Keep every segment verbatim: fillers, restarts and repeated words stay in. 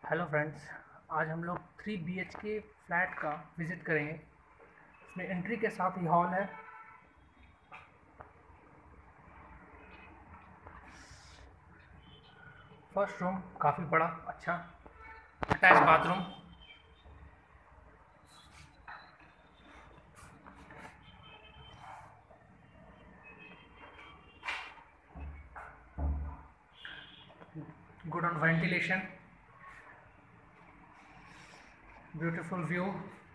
Hello friends. आज हम लोग थ्री बी एच के फ्लैट का विज़िट करेंगे। इसमें एंट्री के साथ ही हॉल है। फर्स्ट रूम काफ़ी बड़ा, अच्छा attach bathroom. Good on ventilation, beautiful view.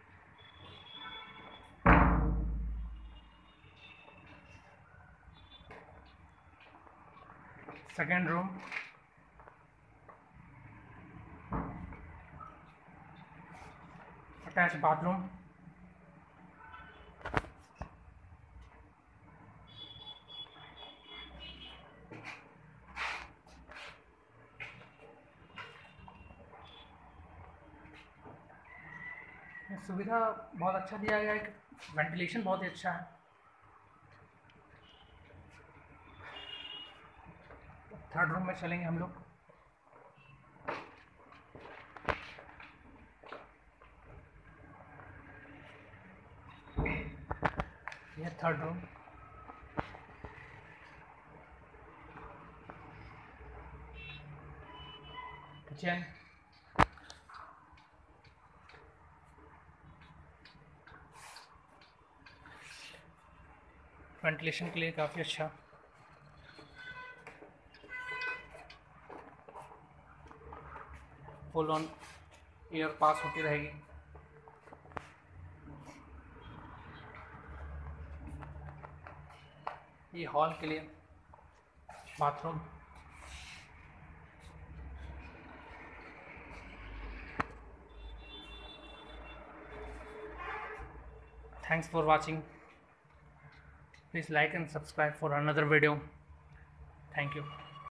Second room, attach bathroom. सुविधा बहुत अच्छा दिया गया है, वेंटिलेशन बहुत ही अच्छा है। थर्ड रूम में चलेंगे हम लोग। यह थर्ड रूम, किचन, वेंटिलेशन के लिए काफ़ी अच्छा। फुल ऑन एयर पास होती रहेगी। ये हॉल के लिए bathroom. Thanks for watching. Please like and subscribe for another video. Thank you.